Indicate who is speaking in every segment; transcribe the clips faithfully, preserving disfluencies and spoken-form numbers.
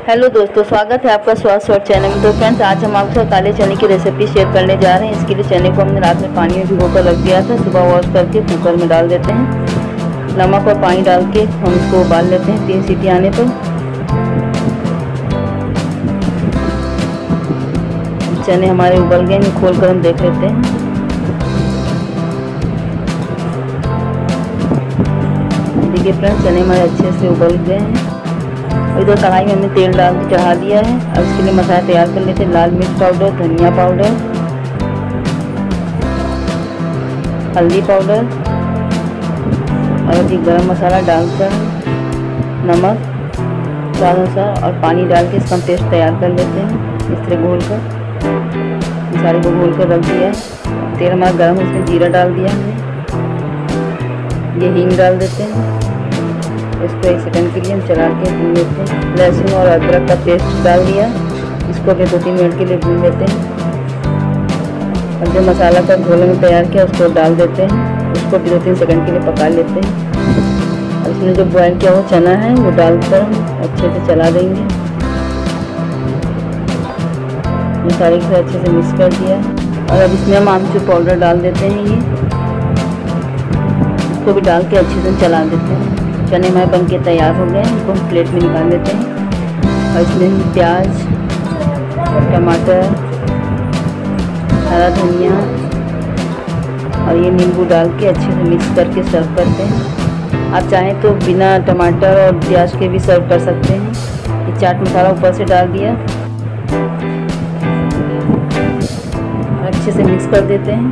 Speaker 1: Hello दोस्तों, स्वागत है आपका स्वाद शॉर्ट चैनल में। तो फ्रेंड्स, आज हम आपके साथ काले चने की रेसिपी शेयर करने जा रहे हैं। इसके लिए चने को हमने रात में पानी में भिगो कर रख दिया था। सुबह वॉश करके कुकर में डाल देते हैं। नमक और पानी डाल के हम इसको उबाल लेते हैं तीन सीटी आने पर। चने हमारे उबल गए, इन्हें खोल कर हम देख लेते हैं। देखिए फ्रेंड्स, चने हमारे अच्छे से उबल गए हैं। इधर कढ़ाई में हमने तेल डाल के चढ़ा दिया है। अब इसके लिए मसाला तैयार कर लेते हैं। लाल मिर्च पाउडर, धनिया पाउडर, हल्दी पाउडर और ये गरम मसाला डालकर नमक स्वाद अनुसार और पानी डाल के इसका हम पेस्ट तैयार कर लेते हैं। इस तरह घोल कर सारे को घोल कर रख दिया है। तेल हमारा गर्म, उसमें जीरा डाल दिया हमने। ये हींग डाल देते हैं। इसको एक सेकंड के लिए हम चला के भून लेते हैं। लहसुन और अदरक का पेस्ट डाल दिया, इसको भी दो तीन मिनट के लिए भून लेते हैं। और जो मसाला का घोल में तैयार किया उसको डाल देते हैं। उसको भी दो तीन सेकंड के लिए पका लेते हैं। और इसमें जो बॉयल किया हुआ चना है वो डालकर अच्छे से चला देंगे। मसाले के साथ अच्छे से मिक्स कर दिया। और अब इसमें हम आमचूर पाउडर डाल देते हैं। ये इसको भी डाल के अच्छे से चला देते हैं। चने हमारे बन के तैयार हो गए हैं। इनको हम प्लेट में निकाल लेते हैं। और इसमें हम प्याज, टमाटर, हरा धनिया और ये नींबू डाल के अच्छे से मिक्स करके सर्व करते हैं। आप चाहें तो बिना टमाटर और प्याज के भी सर्व कर सकते हैं। ये चाट मसाला ऊपर से डाल दिया, अच्छे से मिक्स कर देते हैं।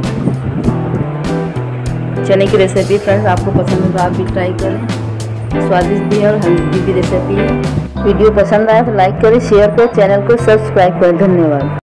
Speaker 1: चने की रेसिपी फ्रेंड्स आपको पसंद है तो आप भी ट्राई करें। स्वादिष्ट भी है और हेल्दी भी रेसिपी है। वीडियो पसंद आए तो लाइक करें, शेयर करें, चैनल को सब्सक्राइब करें। धन्यवाद।